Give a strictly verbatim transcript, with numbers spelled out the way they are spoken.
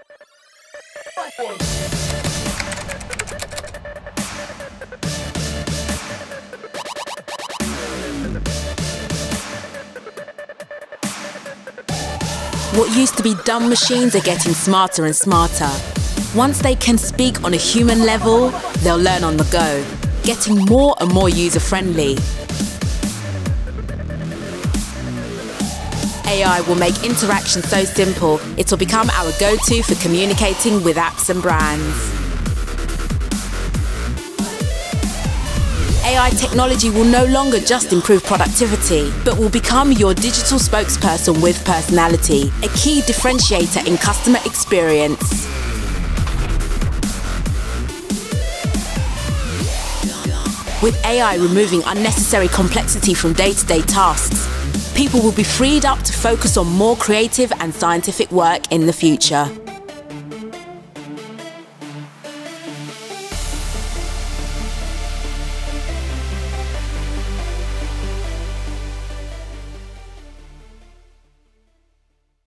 What used to be dumb machines are getting smarter and smarter. Once they can speak on a human level, they'll learn on the go, getting more and more user-friendly. A I will make interaction so simple, it'll become our go-to for communicating with apps and brands. A I technology will no longer just improve productivity, but will become your digital spokesperson with personality, a key differentiator in customer experience. With A I removing unnecessary complexity from day-to-day tasks, people will be freed up to focus on more creative and scientific work in the future.